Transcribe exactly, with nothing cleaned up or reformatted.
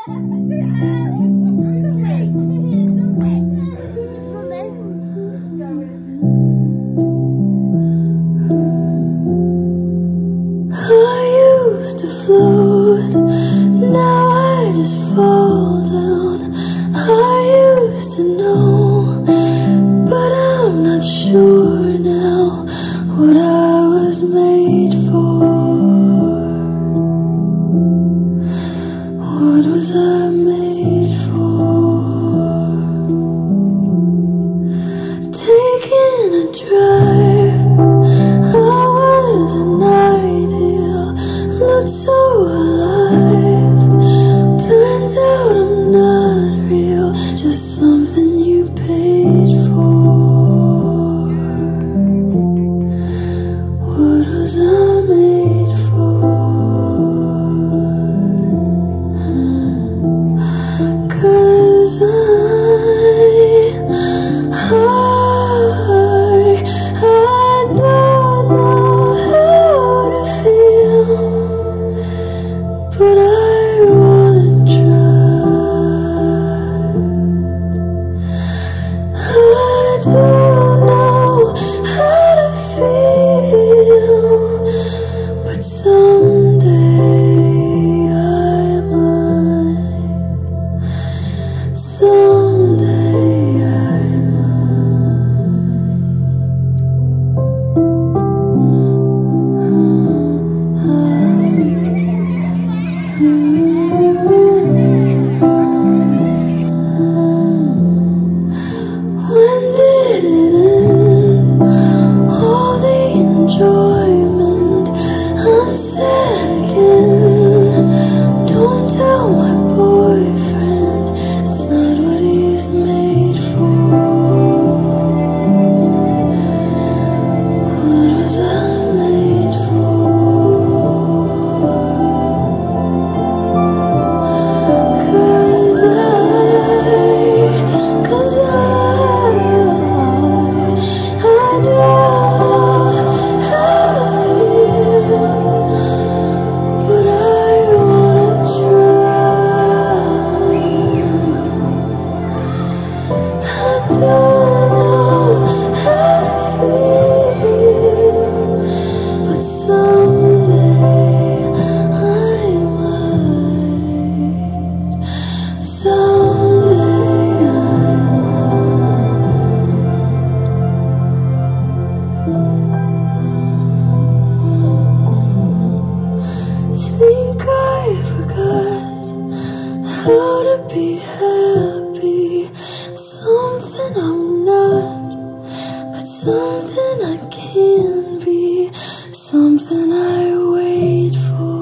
used to float, now I just fall down. I used to know, but I'm not sure now what I was made for. What was I made for? Taking a drive, I was an ideal, looked so alive. Turns out I'm not real, just something you paid for. What was I made for? 'Cause I, I, I don't know how to feel, but I wanna try. I don't know how to feel, but someday I might. Someday I When did it end? All the enjoyment, I'm sad again. Don't tell my boyfriend, it's not what he's made for. What was I made for? 'Cause I, 'cause I, I don't know how to feel, but I wanna try. I don't know how to feel, but someday I might. Someday I might. Think I forgot how to be happy. Something I'm not, but something I can be. Something I wait for.